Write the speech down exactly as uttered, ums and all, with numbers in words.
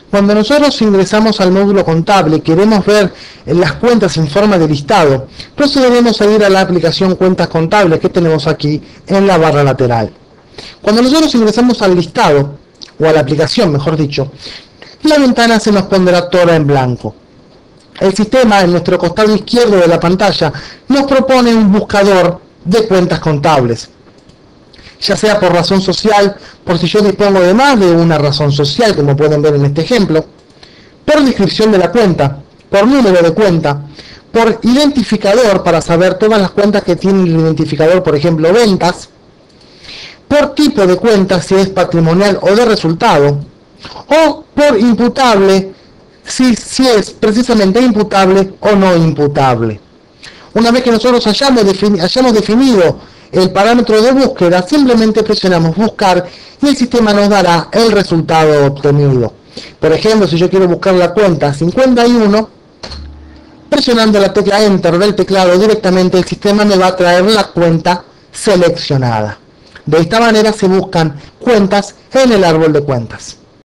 Cuando nosotros ingresamos al módulo contable y queremos ver las cuentas en forma de listado, procederemos a ir a la aplicación Cuentas Contables que tenemos aquí en la barra lateral. Cuando nosotros ingresamos al listado, o a la aplicación mejor dicho, la ventana se nos pondrá toda en blanco. El sistema en nuestro costado izquierdo de la pantalla nos propone un buscador de cuentas contables, ya sea por razón social, por si yo dispongo de más de una razón social, como pueden ver en este ejemplo, por descripción de la cuenta, por número de cuenta, por identificador para saber todas las cuentas que tiene el identificador, por ejemplo, ventas, por tipo de cuenta, si es patrimonial o de resultado, o por imputable, si, si es precisamente imputable o no imputable. Una vez que nosotros hayamos, defini- hayamos definido el parámetro de búsqueda, simplemente presionamos buscar y el sistema nos dará el resultado obtenido. Por ejemplo, si yo quiero buscar la cuenta cincuenta y uno, presionando la tecla Enter del teclado, directamente el sistema me va a traer la cuenta seleccionada. De esta manera se buscan cuentas en el árbol de cuentas.